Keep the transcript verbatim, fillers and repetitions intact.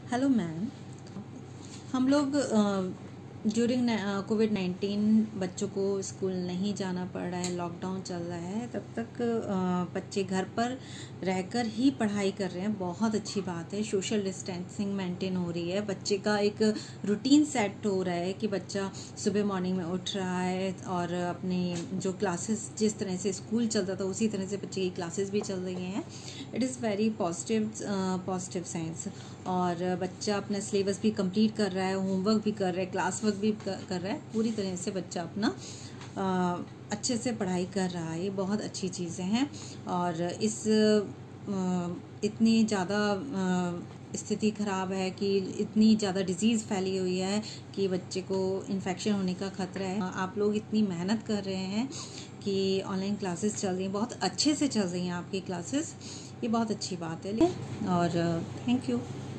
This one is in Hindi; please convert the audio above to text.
Hello ma'am. हम लोग ड्यूरिंग कोविड नाइन्टीन बच्चों को स्कूल नहीं जाना पड़ रहा है, लॉकडाउन चल रहा है, तब तक uh, बच्चे घर पर रहकर ही पढ़ाई कर रहे हैं। बहुत अच्छी बात है। सोशल डिस्टेंसिंग मेंटेन हो रही है, बच्चे का एक रूटीन सेट हो रहा है कि बच्चा सुबह मॉर्निंग में उठ रहा है और अपनी जो क्लासेस, जिस तरह से स्कूल चलता था उसी तरह से बच्चे की क्लासेस भी चल रही हैं। It is very positive positive science. और बच्चा अपना सिलेबस भी कंप्लीट कर रहा है, होमवर्क भी कर रहा है, क्लास वर्क भी कर रहा है। पूरी तरह से बच्चा अपना आ, अच्छे से पढ़ाई कर रहा है। ये बहुत अच्छी चीज़ें हैं। और इस आ, इतनी ज़्यादा स्थिति ख़राब है कि इतनी ज़्यादा डिजीज़ फैली हुई है कि बच्चे को इन्फेक्शन होने का खतरा है। आप लोग इतनी मेहनत कर रहे हैं कि ऑनलाइन क्लासेस चल रही हैं, बहुत अच्छे से चल रही हैं आपकी क्लासेस। ये बहुत अच्छी बात है। और थैंक यू।